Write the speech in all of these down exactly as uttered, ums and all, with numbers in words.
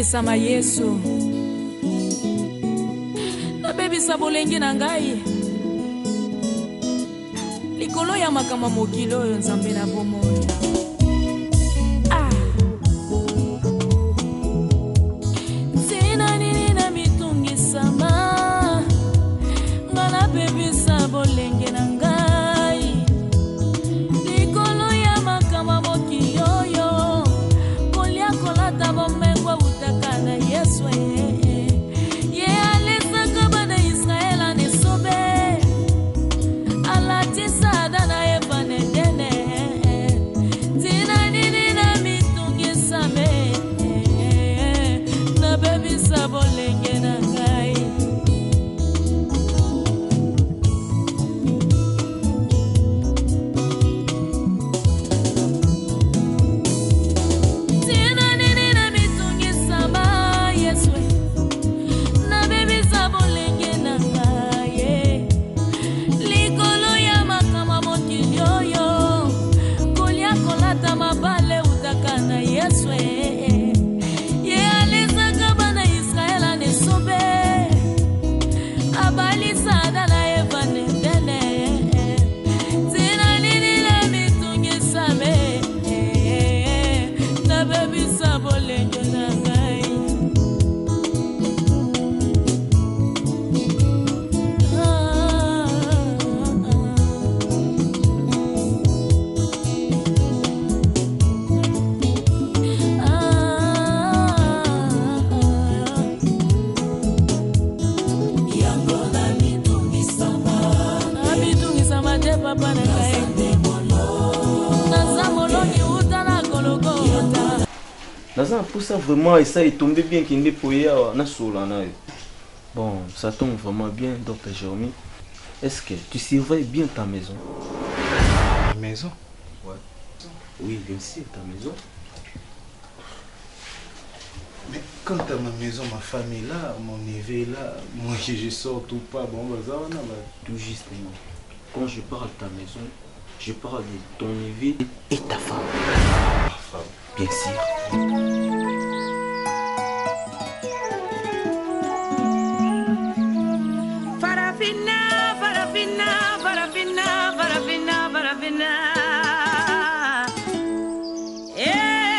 Tungisa Yesu na baby sabolenge na ngai likolo ya makama mokilo oyo nzambe na bomoi ah sina nini na mitungisa ma ngala baby sabolenge na ngai likolo ya makama mokilo yo kolia kolata bomengwa utakana Yesu ye alisa kabana Israela ni sobe alati sada na ebane dene tina nini na mitungisa me na baby sabolenge na ngai Pour ça vraiment et ça est tombé bien qu'il n'est pas hier na solana. Bon, ça tombe vraiment bien docteur Jérémy. Est-ce que tu surveilles bien ta maison? Ma maison? Ouais. Oui, bien sûr, ta maison. Mais quand à ma maison, ma femme est là, mon neveu est là, moi je sors tout pas, bon, bah ça va, tout justement. Quand je parle de ta maison, je parle de ton neveu et ta femme. Ma femme? Bien sûr. Farafina, farafina, farafina, farafina, farafina. Eh,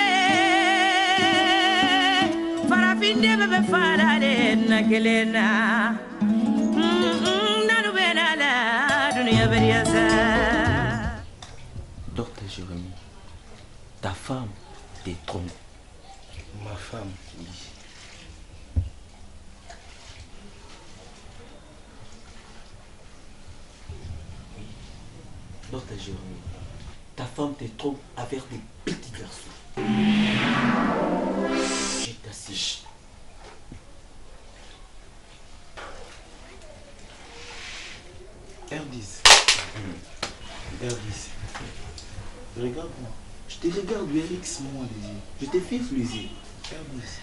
farafinde bebe farade na kelena. Mm, nanu benala dunia beriasa. Docteur Jérémy, ta femme te trompe. Ma femme? Oui. Docteur Jérémy, ta femme te trompe avec des petits garçons. Je t'assure. R dix. R dix. Regarde-moi. Je te regarde, Eric. Moi les yeux. Je te fixe les yeux. R dix.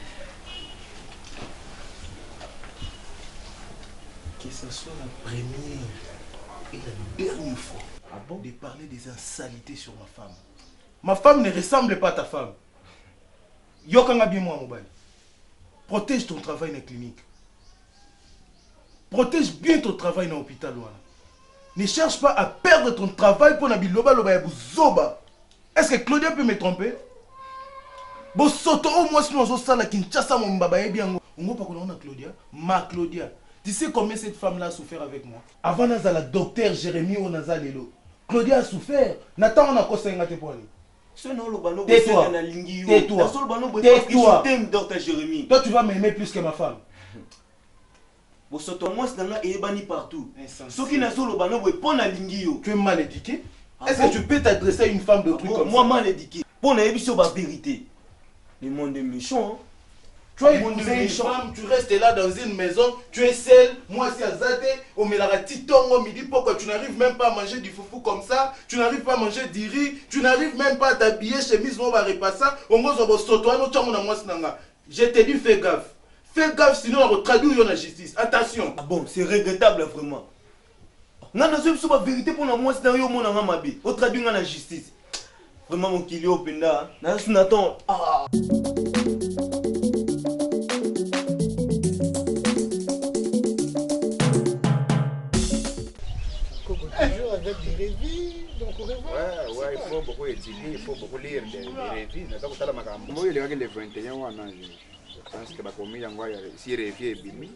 Que ce soit la première et la dernière fois. Ah bon? De parler des insanités sur ma femme. Ma femme ne ressemble pas à ta femme. Yokanga bien moi, mobile. Protège ton travail dans la clinique. Protège bien ton travail dans l'hôpital. Ne cherche pas à perdre ton travail pour nabiloba loba ya buzoba. Est-ce que Claudia peut me tromper? Bo soto au moins sinon ça la Kinshasa mon baba et bien on va pas connaître Claudia, ma Claudia. Tu sais combien cette femme-là a souffert avec moi? Avant naza la docteur Jérémy o naza lelo. Claudia a souffert. Nathan on a kosenga te poni. Tais-toi. Tais-toi. Tais-toi. Docteur Jérémy. Toi tu vas m'aimer plus que ma femme. Moi c'est ebani partout. Ce qui n'a solo bano pour na lingio. Tu es mal éduqué? Est-ce que tu peux t'adresser à une femme de trucs comme ça? Moi mal éduqué. Pour na émission la vérité. Le monde est méchant. Tu as épousé une femme, tu restes là dans une maison, tu es seul, moi c'est Azade, au Melaratiton au midi, pourquoi tu n'arrives même pas à manger du foufou comme ça, tu n'arrives pas à manger du riz, tu n'arrives même pas à t'habiller chemise, on va repasser, on va se sauter, je te dis fais gaffe. Fais gaffe sinon on va traduire la justice. Attention. Ah bon, c'est regrettable vraiment. Non, non, c'est la vérité pour moi, c'est dans le monde en Amabi. On traduit la justice. Vraiment, mon kilo, penda. Non, c'est Nathan. Ah. revues, donc au revoir. Ouais, ouais, il faut beaucoup étudier, il faut beaucoup lire des, des revues. Donc, ça, moi, il y a les vingt et un ans, je pense que bakomi yango ya si revue ebimi.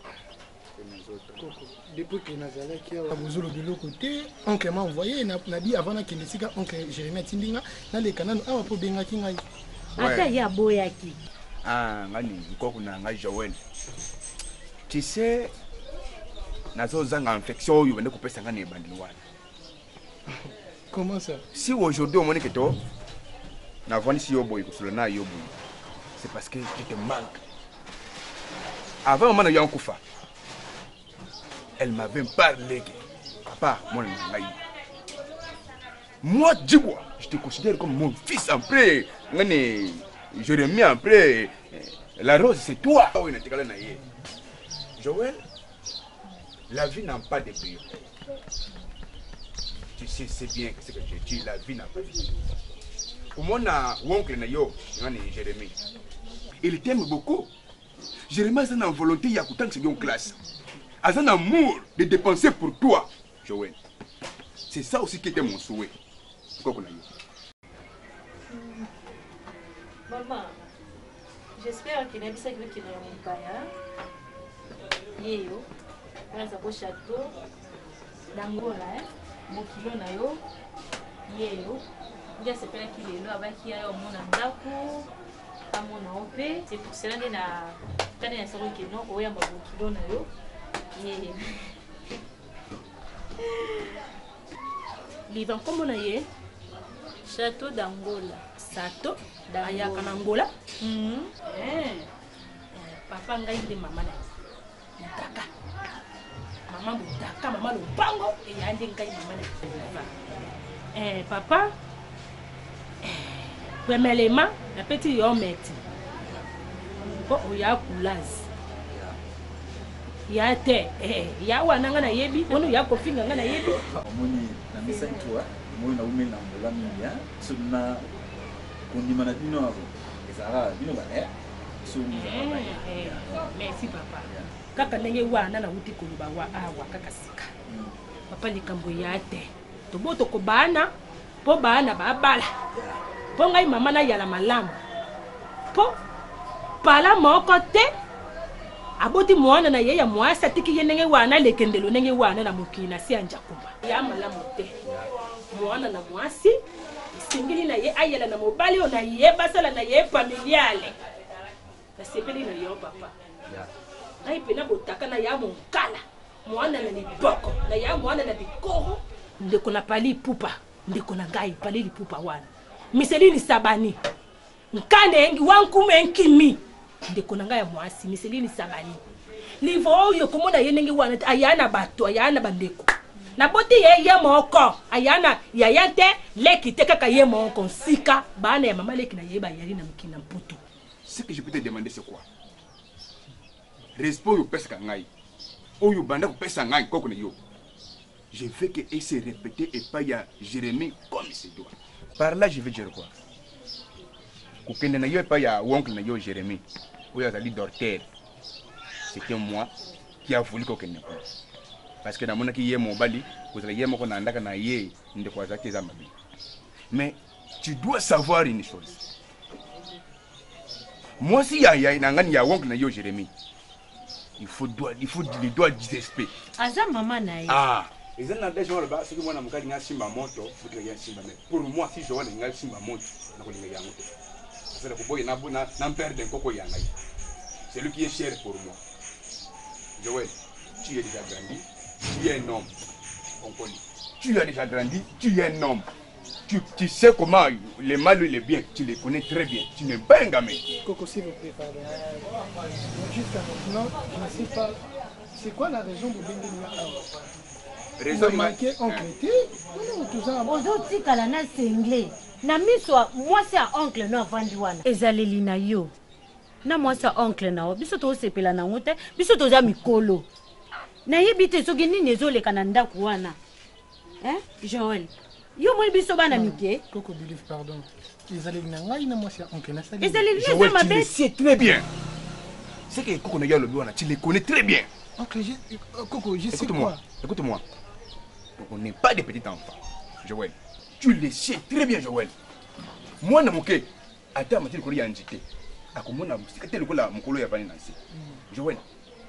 Depuis que nazalaki awa bozolo biloko te, oncle m'a envoyé na dit avant na kende sika oncle Jérémie Tindinga na leka nanu awa po bengaki ngai. Ata ya boyaki. Ah, ngani nkoko na ngai Joël. Tu sais, nazo zanga infection oyo bende kopesa ngani ebandeli wana. Comment ça? Si aujourd'hui on moni que toi na vandi si yo boy kusula na yo boy. C'est parce que tu te manques. Avant maman na kufa. Elle m'avait parlé que papa, mon ngai. Moi Djibois, je te considère comme mon fils après. Ngani Jérémie après. La rose c'est toi. Joël, la vie n'a pas de prix. Tu sais c'est bien ce que je dis, la vie n'a pas de prix. Au moins na oncle na yo, ngani Jérémie. Il t'aime beaucoup. Jérémie c'est une volonté ya kutang c'est une classe. As un amour de dépenser pour toi, Joël. C'est ça aussi qui était mon souhait. Pourquoi qu'on a eu? Maman, j'espère qu'il y a des choses qui n'ont pas. Yéyo, on a un château, d'Angola, mon kilo na yo, yéyo. J'espère qu'il est là avec qui a eu mon andako, à mon opé. C'est pour cela que na, quand il y a ça qui non, on a mon kilo na yo. Yeah. Livre comme on a eu château d'Angola. Château d'Angola. Mm eh. Papa ngai de maman na. Mutaka. Maman mutaka, maman lo bango et yande ngai maman na. Eh papa. Eh premièrement, la petite homme est. Bon, il y a coulage. Ya te eh ya wana ngana yebi ono ya kofinga ngana yebi omoni na misa toi moi na umela mbola mingi sona kondima na bino avo ezara bino ba eh so muzaba eh merci papa kaka ndenge wana na uti koluba wa awa kaka sika papa likambo ya te to boto ko bana po bana ba bala po ngai mama na yala malamu po pala moko te aboti mwana na yeye mwasa tiki yenenge wana lekendelo nenge wana na mukina si anjakumba ya malamu te mwana na mwasi singili na ye ayela na mobali ona ye basala na ye familiale na sepeli na yo papa ya ai pena botaka na ya monkala mwana na liboko na ya mwana na bikoro ndeko na pali pupa ndeko na ngai pali lipupa wana miselini sabani nkane engi wankume nkimi ndeko na ngai ya mwasi miselini sabani livo oyo komona ye ndenge wana ayana bato ayana bandeko na boti ye ye moko ayana yaya te leki te kaka ye moko sika bana ya mama leki na ye ba yali na mkina mputu. Ce que je peux te demander c'est quoi? Respect au pesa ngai oyo banda ko pesa ngai koko ne yo. Je veux que et se répéter et pas ya Jérémie comme c'est doit. Par là je veux dire quoi? Kokende na yo pas ya oncle na yo Jérémie. Oyo azali dorter. C'était moi qui a voulu kokende ko. Parce que na mona ki ye mobali, ko zala ye moko na ndaka na ye ndeko azaki za mabi. Mais tu dois savoir une chose. Moi si ya ya na ngani ya oncle na yo Jérémie. Il faut doit il faut il doit du respect. Aza maman na ye. Ah, ils ont déjà le bas, c'est que moi na mukali nga simba moto, faut que ya simba mais pour moi si je vois nga simba moto, na ko linga ya moto. C'est le boy na na na perdre un koko ya ngai. C'est lui qui est cher pour moi. Joël, tu es déjà grandi, tu es un homme. On connaît. Tu as déjà grandi, tu es un homme. Tu, tu sais comment les mal et les biens, tu les connais très bien. Tu n'es pas un gamin. Coco, s'il vous plaît, pardon. Jusqu'à maintenant, je ne sais pas. C'est quoi la raison de Benguela? Raison de manquer oncle. Non, tout ça. Aujourd'hui, Kalana, c'est anglais. Na miswa, moi c'est oncle no vandiwana. Ezaleli na yo. Na moi c'est oncle na o. Biso to sepela na ngote, biso to za mikolo. Na yebite so geni nezole kananda kuwana. Hein? Joël. Yo moi biso bana mike. Coco believe pardon. Ezaleli na ngai na moi c'est oncle na sali. Ezaleli na Joël, ma tu le sais très bien. C'est que Coco na yo le biwana, tu les connais très bien. Oncle, je... Coco, je sais Écoute-moi. quoi? Écoute-moi. Donc on n'est pas des petits enfants. Joël, tu le sais très bien, Joël. Moi, je suis attends, je suis en train Joël,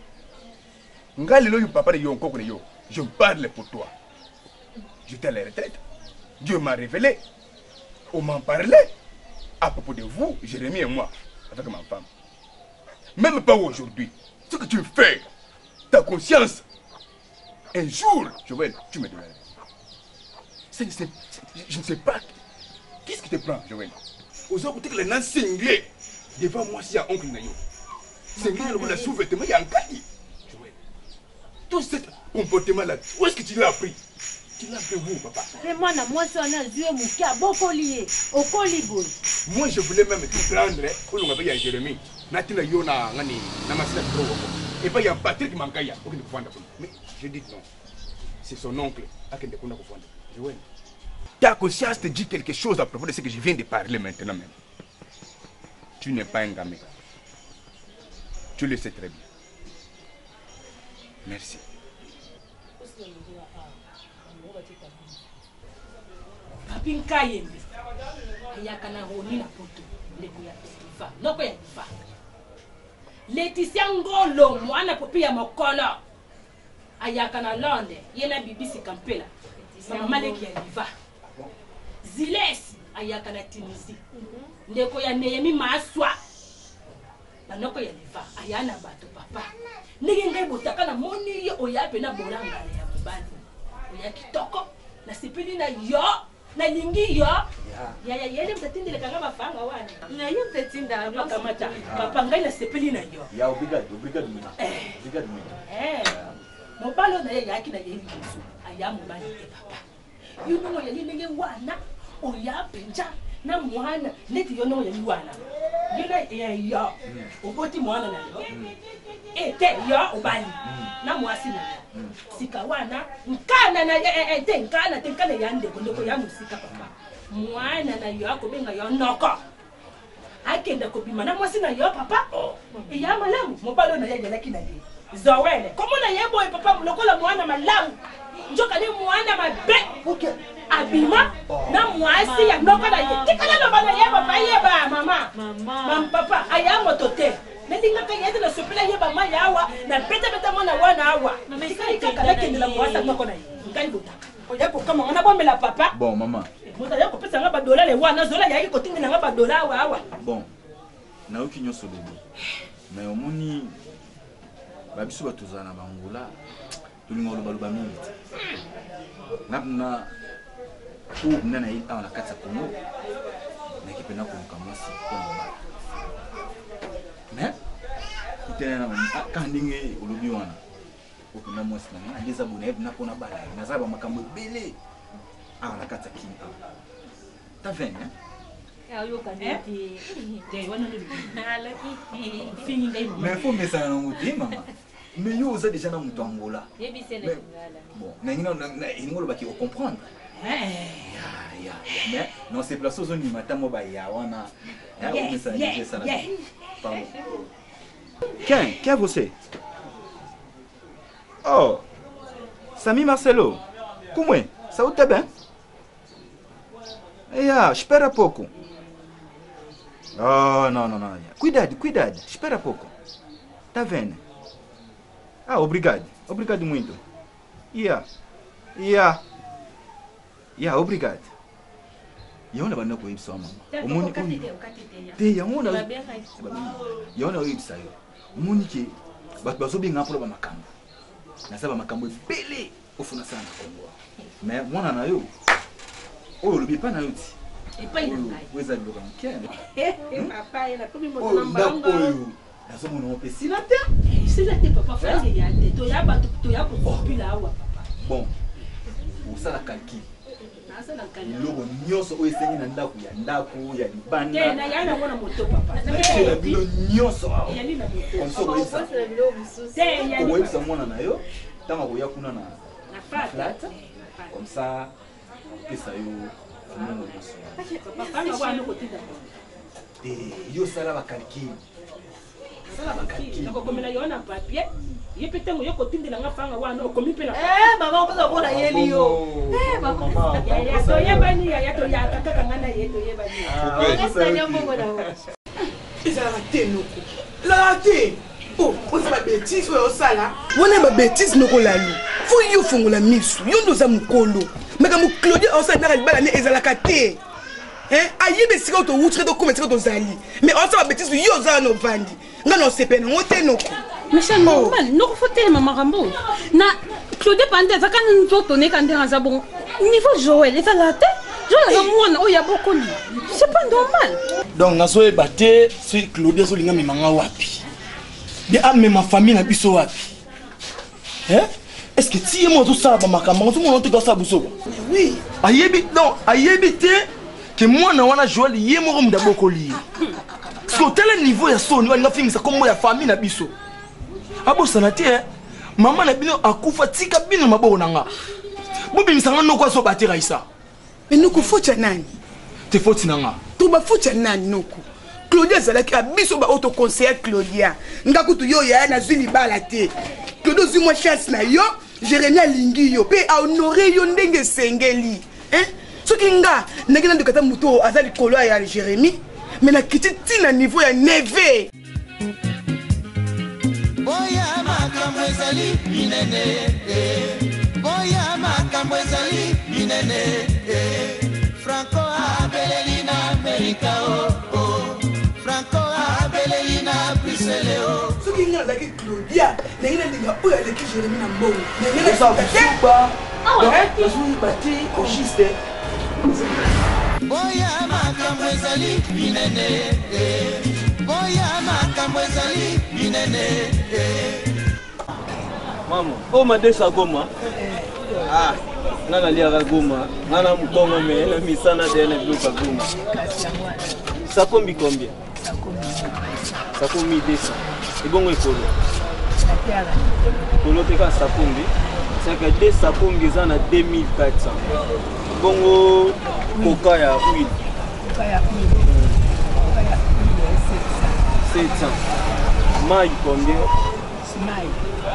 je parle pour toi. J'étais à la retraite. Dieu m'a révélé. On m'en parlait à propos de vous, Jérémie et moi, avec ma femme. Même pas aujourd'hui. Ce que tu fais, ta conscience, un jour, Joël, tu me donneras. Je ne sais pas. Qu'est-ce qui te prend, Joël? Aux autres, que les gens cinglés devant moi, si y a oncle Nayo. Cinglé, le sous-vêtement, il y a un cahier. Joël, tout ce comportement-là, où est-ce que tu l'as appris? Tu l'as appris où, papa? Mais moi, moi, je suis un mouki à beaucoup lié, au colibo. Moi, je voulais même te prendre, pour nous appeler Jérémie. Natina Yona, Nani, Namasina Pro. Et pas il y a Patrick Mankaya, pour qu'il ne puisse pas. Mais je dis non. C'est son oncle à qui ne peut pas confondre. Joël. Ta conscience te dit quelque chose à propos de ce que je viens de parler maintenant même. Tu n'es pas un gamin. Tu le sais très bien. Merci. Papin Kayembe. Ayakana Roni na poto. Ndeko ya Pifa. Noko ya Pifa. Laetitia Ngolo mwana popi ya mokolo. Ayakana Londe. Yena bibisi Kampela. Mama leki ya Liva. Ziles ayakana Tunisie. Ndeko ya Nehemi Maswa. Banoko ya Liva. Ayana bato papa. Ndenge ngai botaka na moni yo oyape na bolanga ya mobali. Oya kitoko na sipili na yo. Na lingi yo ya ya yele mtatindile kanga mafanga wana na yo mtatinda makamata papa ngai na sepeli na yo ya obrigado obrigado mina obrigado mina eh mobalo na ye yaki na yeli biso aya mobali te papa yo no ya linge wana o ya penja na mwana neti yo no ya wana yo na ya yo oboti mwana na yo eh te yo obali na mwasi na sika wana nkana na eh te nkana te nkana ya ndeko ndeko ya musika papa mwana na yo akobenga yo noko akenda kobima na mwasi na yo papa e ya malamu mobalo na ya yalaki na ye Zoele komona yebo e papa lokola mwana malamu njoka ni mwana mabe okay abima na mwasi ya noko na ye tikala no bana ye papa ye ba mama mama papa aya motote Nendinga kaya na supila yeba maya awa na beta beta mona wana awa. Tikali kaka la kendela mwasa noko na yi. Nkali botaka. Oya ko kama ona bomela papa. Bon maman. Mota ya ko pesa nga ba dola le wana zola ya yi ko tingina nga ba dola awa awa. Bon. Na oki nyoso lobi. Mais omoni ba biso ba tozana bangola. Tulinga lo baluba mingi. Ngapna tu nana yi awa na katsa kono. Na kipena ko kamwasi ko ba. Mais itena kandinge olobi wana okuna mwasi na ndeza bona na kona bala na zaba makambo bele ah na kata ki ta vene ya yo kaneti je wana ni ala ki fini ngai mama mais faut message na ngoti mama mais yo oza déjà na mutu angola yebi sene ngala bon na ngina na ingolo baki o comprendre eh ya ya mais non c'est place aux ni matamo ba ya wana ya o message ça là pardon. Quem? Quem é você? Oh, Sami Marcelo. Como é? Saúde tá bem? Yeah, espera pouco. Oh, não, não, não. Cuidado, cuidado. Espera pouco. Tá vendo? Ah, obrigado. Obrigado muito. Yeah. Yeah. Yeah, obrigado. Yaona bana ko ibsa mama. Omoni ko. Te yaona. Yaona ibsa yo. Omoni ke bat baso bi ngapolo ba makambo. Na saba makambo bele ofuna sana Kongo. Mais mwana na yo. Oyo lobi pa na yo ti. E pa ina ngai. Weza loka mkene. Eh, papa ina komi mo Oh, namba. oyo. Na so mona pe sila te. Sila te papa frère ya te. To ya ba to ya ko popila awa papa. Bon. Usala kalki. Asala kali. Logo nyoso oyo esengi na ndako ya ndako ya libanda. Te na yana mwana moto papa. Na bilo nyoso awa. Ya lina moto. Comme ça oyo ça. Te ya Oyo ça mwana na yo. Tama koya kuna na na flat. Comme ça pesa yo fumungo nyoso. Papa na wana ko tinda. Eh, yo sala ba calcul. Sala ba calcul. Nako komela yo na papier. ye pe tango yo kotindela nga fanga wana okomi pe na Eh, maman, vous avez la yeli yo. Eh, maman. ya ya to ye bani ya ya to ya kaka kanga na ye to ye bani On reste à Nyambo, voilà. Ils ont raté nous. La raté. Oh, on s'est ma bêtise au sala. On a ma bêtise no ko lalu. Faut yo fongo la misu. Yo ndo za mukolo. Mais comme Claudia on s'est na bala ne ezala kate. Hein? Ayibe sika to wutre to comment to zali. Mais on s'est ma bêtise yo za no vandi. Ngano sepe no te no ko. Mais c'est normal, non faut tellement marambo. Na Claude Pande ça quand nous autres on quand dans bon niveau Joël et ça la tête. Joël la moi oh ya beaucoup li. C'est pas normal. Donc naso e baté si Claudia so linga mimanga wapi. De ame ma famille na biso wapi. Hein? Est-ce que ti mo to ça ba makamba to mo to ka ça buso? Oui. Ayebi non, ayebi te que moi na wana Joël yemo ko mda boko li. Parce que tel niveau ya so ni nga film ça comme ya famille na biso. Abo sanati eh maman na bino akufa tika bino maboko nanga. Bobi misanga no kwa so batira isa. Mais nous ko focha nani? Te foti nanga. To ba focha nani noko? Claudia zalaki abiso ba auto conseiller Claudia. Ngakutu yo ya na zili bala te. Claudio zi mo chance na yo, Jérémie alingi yo pe a honorer yo ndenge sengeli. Hein? Soki nga ndenge na ndokata muto azali kolo ya Jérémie, mais na kiti tina niveau ya neve. Boya makambo ezali minene Boya makambo ezali minene Franco abeleli na Amerika oh oh Franco abeleli na Bruxelles oh Soki nga zaki Claudia, ndenge na ndinga oya leki Jérémie na mbongo. Ndenge na ça suba. Ah ouais, tu suis bâti au juste. Boya makambo ezali minene Boya makambo ezali minene Maman, oh ma desa goma. Ah, nana liara goma. Nana mukongo me na misana de na bluka goma. Ça combien combien? Ça combien desa. Et bon ekolo. Ekolo te ka ça combien? C'est que desa combien ça na deux mille quatre cents. Bongo coca ya huile. Coca ya huile. Coca ya huile sept cents. Maï combien? Maï.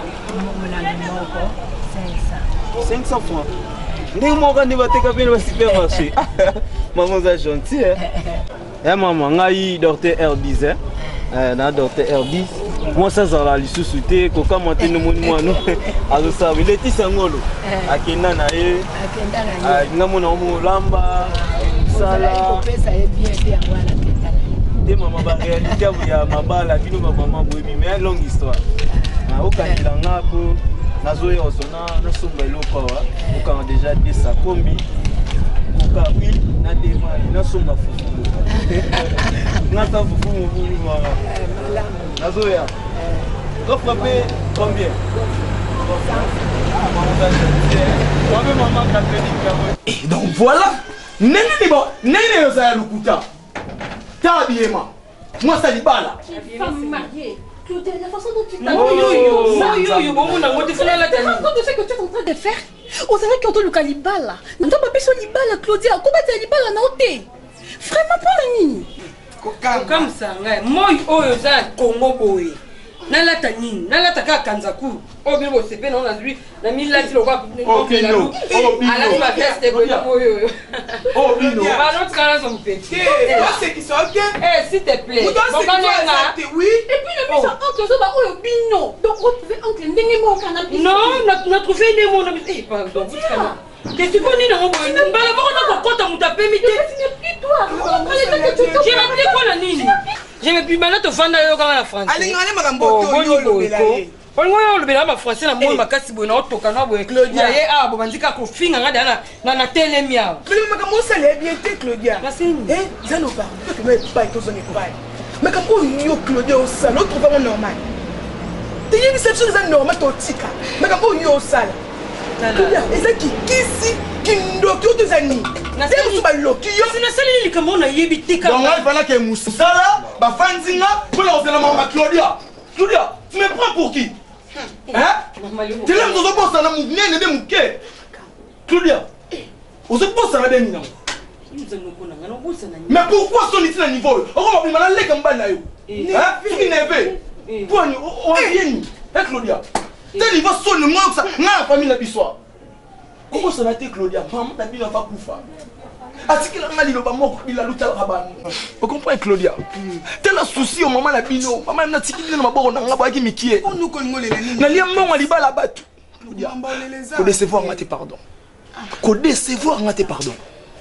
cinq cents francs. Ndenge moko ndi bateka pene ba supermarché. Maman za gentil hein. Eh maman ngai docteur Herbis hein. Euh na docteur Herbis. Moi ça ça la lisusu te ko kamante no moni mwana. Azo sa bileti sangolo. Akenda na ye. Akenda na ye. Nga mona mo lamba. Sala. Pesa ye bien bien wana teta. Te maman ba réalité ya mabala bino ba maman boyebi mais longue histoire. Ah okandila ngako. Nazoé osona na somba eloko wa okanga déjà de sa kombi koka huile na dema na somba fufu na ta fufu mu mu wa nazoé ko frappé combien Et donc voilà nene ni bon nene yo za lukuta tabiema moi ça libala Femme mariée. Claudia, la façon dont tu t'habilles. Oh, yo, yo, yo, bon, on a monté sur la tête. Tu te rends compte de ce que tu es en train de faire? On savait qu'on te le calibala. On t'a pas payé sur libala, Claudia. Comment tu as libala na ote? Vraiment pas la nini. Comme ça, moi, oh, yo, ça, Congo, boy. Nalata nini, nalata ka kanzaku. Oh, bien, c'est bien, on a vu. La mille là, tu le vois. Oh, Bino. Oh, Bino. Alors, tu vas tester, oh, yo. Oh, Bino. Bah, notre canal, sont petits. Eh, c'est qui sont bien. Eh, s'il te plaît. Vous dansez quoi, oui. Et puis le méchant oncle Zoba, oh, Bino. Donc, retrouver oncle Ndenge mo canapé. Non, notre fille n'est mon. Eh, pardon, vous savez. Qu'est-ce que tu connais dans mon boy? Bah, d'abord, on a encore quand on t'a permis de. Ce n'est plus toi. J'ai rappelé quoi la nini? J'ai plus mal à te vendre à la France. Allez, allez, madame Boto, yo, yo, on va le ma français na moi makasi bona otoka na boye Claudia ye ah bo bandika ko finga ngada na na na telemia mais makamo ça les bien te Claudia eh ça nous pas que mais pas tout sonner pas mais quand yo Claudia au salon trouve pas normal tu y a cette chose normal totika mais quand yo au salon Claudia et ça qui kisi qui ndoki o tezani na c'est musu ba loki yo sina sali likamo na yebitika donc là il fallait que musala ba fanzinga pour la osela mama Claudia Claudia tu me prends pour qui? Hein? Tu l'aimes dans un boss à la mouvement et des mouquets. Claudia, on se pose à la dernière. Mais pourquoi son ici à niveau? On va mal aller comme balle là. Hein? Fini neve. Toi, on vient. Hein, Claudia? tel il va sonner moi ça na famille la biso comment ça va te Claudia maman ta bino va kufa atikila ngali loba moko bila luta rabani vous comprenez Claudia tel un souci au maman la bino maman na tikili na maboko na ngabo aki mikie nous connaissons les nini na lia mama libala batu Claudia ko décevoir ngate pardon ko décevoir ngate pardon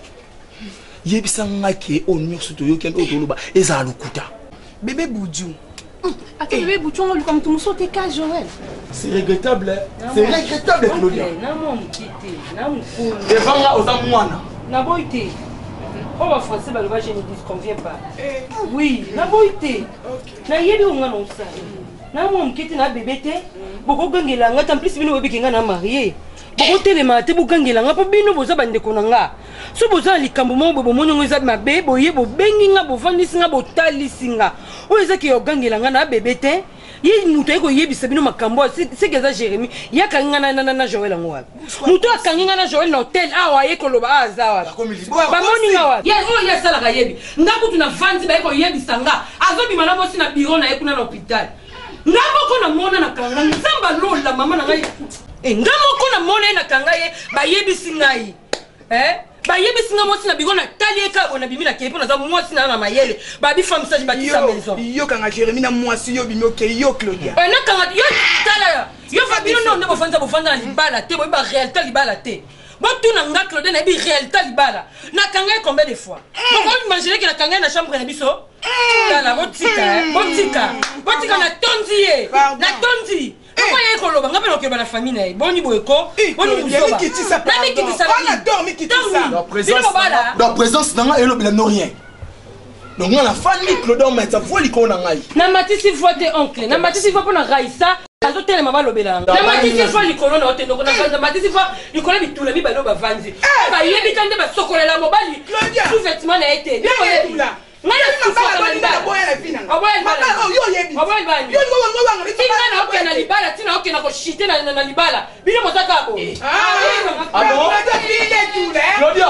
yebisa ngake onyo suto yo ken otoloba eza lukuta bébé Boudjou. Attends, bébé Boudjou, on lui comme tout le monde cas Joël. C'est regrettable. C'est regrettable Claudia. Na mon kité, na mon fou. Devant là aux amwana. Na boité. On va français ba le je ne disconvient pas. Oui, na boité. Na yebi on ngana ça. Na mon kité na bébé té. Boko gangela ngata en plus bino webi kinga na marié. Boko telema te bugangela ngapa bino boza bande konanga. So boza likambo mo bobo monyo ngeza mabe boye bo bengi nga bo vandisi nga bo talisi nga. O ezaki yo gangela nga na bébé té. Ye muto eko yebisa bino makambo c'est que ça Jérémy ya kanga na na na Joël ngwa. Muto akanga na Joël na hotel awa ye koloba azawa. Ba moni nga wa. Ye o ya sala ka yebi. Ngaku tuna vandi ba eko yebisa nga. Azobi mana bosi na bureau na ekuna na hôpital. Ngako na mona na kanga nzamba lola mama na ngai. Eh ngamoko na mona na kanga ye ba yebisi ngai. Eh? Ba yebisi nga mosi na bigo na talieka ona bimina kepo na za mosi na na mayele ba bi femme sage ba tisa maison yo kanga Jérémy na moisi yo bino ke yo Claudia eh na kanga yo tala yo Fabino no ne bofanda bofanda libala te bo ba réalité libala te bo tuna nga Claudia na bi réalité libala na kanga combien de fois bon on imaginer que na kanga na chambre na biso tala botika botika botika na tondier na tondi pourquoi il y a un coloba? On appelle que la famille n'est bon niveau éco. On nous dit ça. Qui ça? On adore mais qui ça? La présence. La présence n'a pas le non rien. Donc on a famille Claude on met ça voit l'icône en aïe. Na matisi vote oncle. Na matisi vote pour na raisa. Azo tele mama lobela. Na matisi vote l'icône na hotel donc na matisi vote l'icône bitula mi balo ba vanzi. Ba yebi kande ba sokola la mobali. Tout vêtement na été. Bien yebi. Ngana sifaka na libala boya na fina. Oboya libala. Yo yebi. Oboya libala. Yo ngo ngo ngo ngo. Tina na okena na libala, tina okena ko shite na na libala. Bino motaka ko. Ah. Abo. Claudia.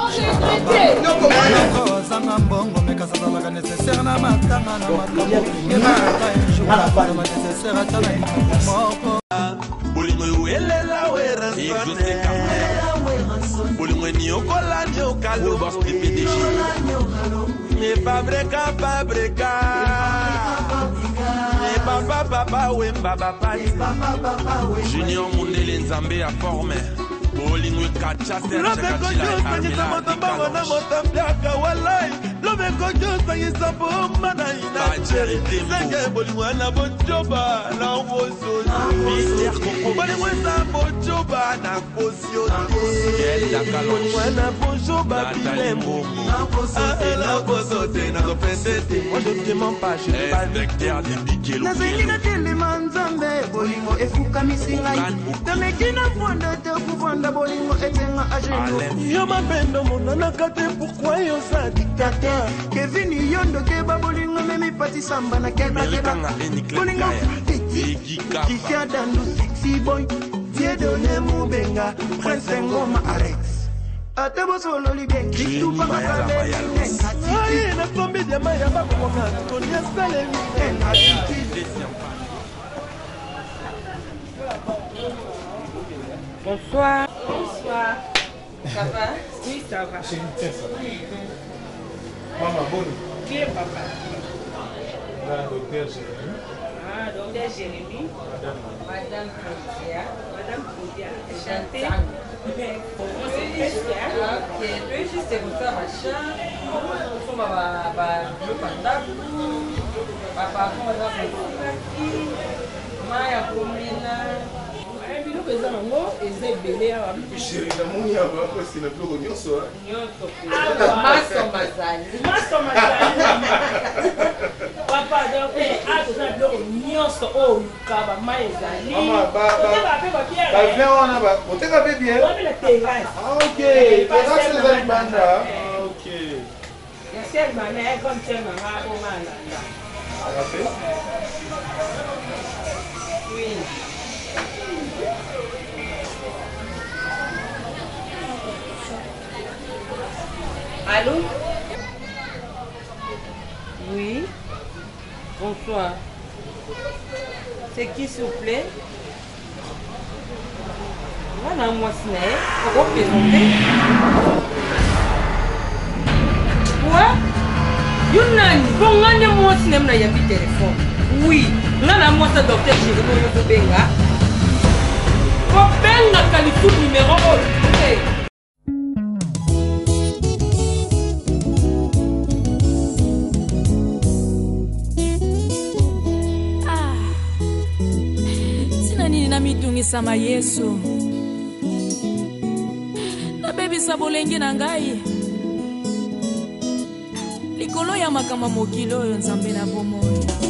No ko zanga mbongo meka sala ka nécessaire na matanga na matanga. Na nécessaire atana moko. Bolingo elela wera. Exote kamera. Bolingo ni okola ni okalo. Boss P D G. Me fabrica, fabrica. Me papa, papa, oui, papa, papa. Junior Mundele Nzambe a formé. Bolingo kacha sercha kachila kamila dikalo. Motambaka walai. Love kojo sayisa bomba na ina. Charité senge bolingo na bojoba na woso. Mister koko bolingo na bojoba na kosio. Quel dakalo. Bolingo na bojoba bilembo. La bosote na kopesete. Moi je te mens pas, je te parle. Vecteur de Bikelo. Na zingina tele manzambe bolingo efuka misingai. Tamekina fonda te kufonda bolingo etenga agendo. Yo mapendo monana kate pourquoi yo sa dictateur. Kevin yondo keba bolingo memi pati samba na keba keba. Bolingo petit. Kika dandu sexy boy. Dieu donne mon benga. Prince Ngoma Alex. Atebo solo li bien Kristu pa makabe. Aye na kombi dia maya ba ko na Tonia Salem. Bonsoir. Bonsoir. Ça va? Oui, ça va. C'est une tête ça. Maman bonne. Qui est papa? La docteur Jérémy. Ah, docteur Jérémy. Madame. Madame Claudia. Madame Claudia. Enchantée. Comment c'est Christian? Ok, tu es juste écouter machin. Nous sommes à le panda. Papa, comment ça fait? Maya Komina. Bino peza nango eza ebele awa chéri namoni awa kwesi na biloko nyonso maso mazali maso mazali papa donc a toza na biloko nyonso oyo oluka bamai ezali bavin wana oteka mpe bien na terrasse ok terrasse eza libanda ok yasi libanda ya comme tia nanga oma alanda oui. Allô? Oui. Bonsoir. C'est qui s'il vous plaît? na mwasi na ye okopresente wa yo nani mpo nga nde mwasi na ye na yambi telefone oui nga na mwasi ya docteur chéri oyo tobenga kobengaka lisusu numero oyo mitungisa Yesu nabebisa bolenge na ngai likolo ya makambo mokili oyo nzambe na bomoi